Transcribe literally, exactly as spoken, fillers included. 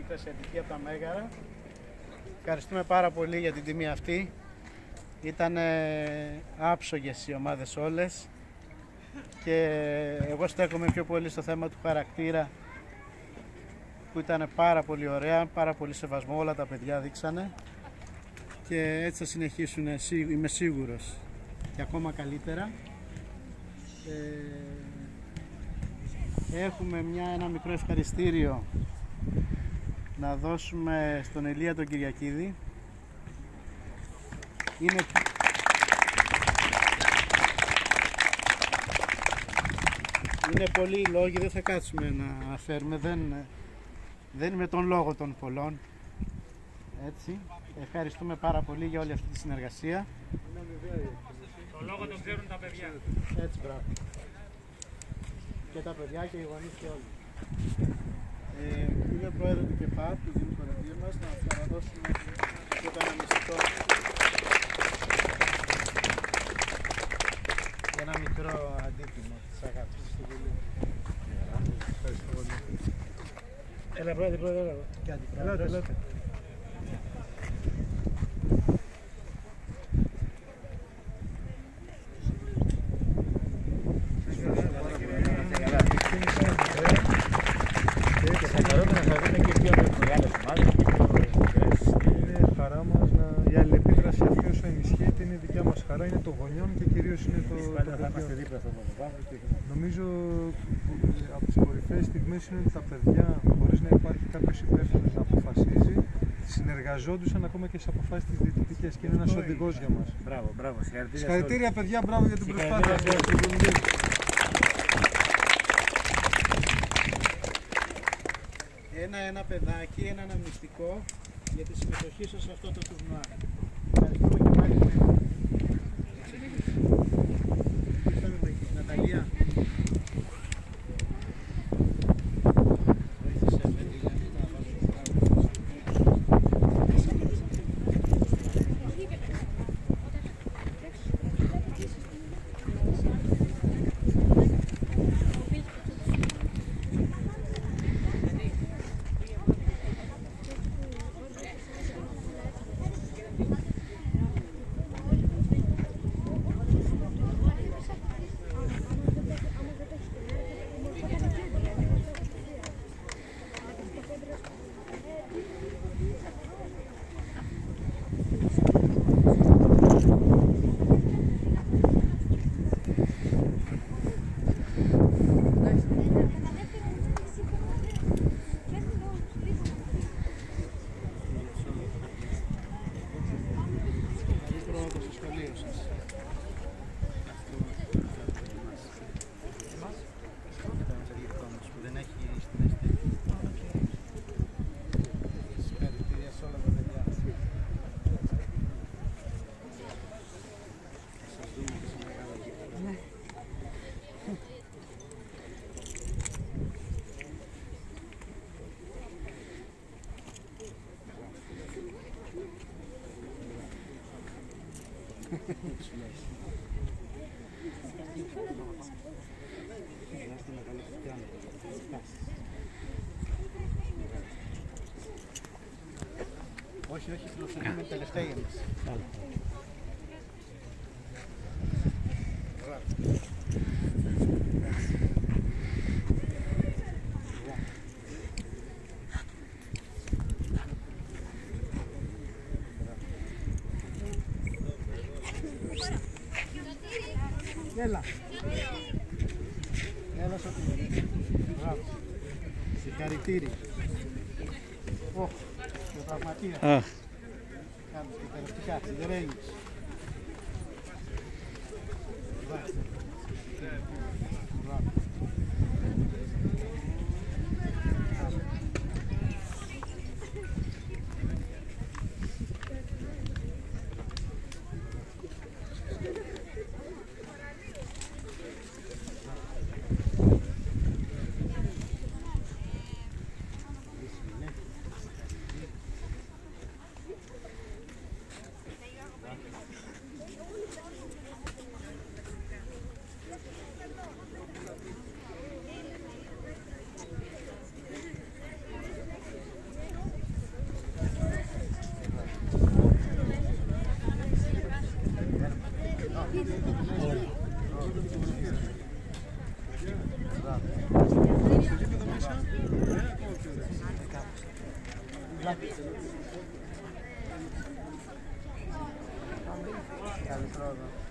μικρασιατική από τα Μέγαρα. Ευχαριστούμε πάρα πολύ για την τιμή αυτή. Ήταν άψογες οι ομάδες όλες και εγώ στέκομαι πιο πολύ στο θέμα του χαρακτήρα, που ήταν πάρα πολύ ωραία, πάρα πολύ σεβασμό, όλα τα παιδιά δείξανε και έτσι θα συνεχίσουν, είμαι σίγουρος, και ακόμα καλύτερα. Ε, έχουμε μια, ένα μικρό ευχαριστήριο να δώσουμε στον Ηλία τον Κυριακίδη. Είναι... είναι πολλοί οι λόγοι, δεν θα κάτσουμε να φέρουμε, δεν, δεν είναι τον λόγο των πολλών. Έτσι, ευχαριστούμε πάρα πολύ για όλη αυτή τη συνεργασία. Το λόγο τον ξέρουν τα παιδιά. Έτσι, μπράβο. Και τα παιδιά και οι γονείς και όλοι. Ε, Κύριε Πρόεδρε του ΚΕΠΑ, του Δήμου Κορινθίου μας, να σας παραδώσουμε και το αναμνηστικό, ένα μικρό αντίτιμο της αγάπης του Βουλίου. Ευχαριστώ πολύ. Έλα, Πρόεδρε, Πρόεδρε, έλα. Και αντιπρόεδρος. Έλα, έλα. Η αλληλεπίδραση αυτή όσο ενισχύεται είναι δικιά μας χαρά, είναι των γονιών και κυρίως είναι το, το παιδιό. Νομίζω από τις κορυφαίες στιγμές είναι ότι τα παιδιά, χωρίς να υπάρχει κάποιος υπεύθυνος να αποφασίζει, συνεργαζόντουσαν ακόμα και στις αποφάσεις της διαιτητικές και είναι ένας οδηγός για μας. Μπράβο, μπράβο. Συγχαρητήρια παιδιά, μπράβο για την προσπάθεια. Ένα, ένα παιδάκι, ένα αναμνηστικό για τη συμμετοχή σας σε αυτό το τουρνουά. Ευχαριστούμε και πάλι. Ναταλία. Βοήθησε με τη Λανίτα να όχι, όχι, φιλοσοφούμε τελευταία για μας. Έλα. Έλα Σωτήρη. Μπράβο. Συγχαρητήρια. Ωχ, το πραγματία. Κάνεις και περαστικά, σιδερένεις. Μπράβο. Μπράβο. Καλή πρόοδο.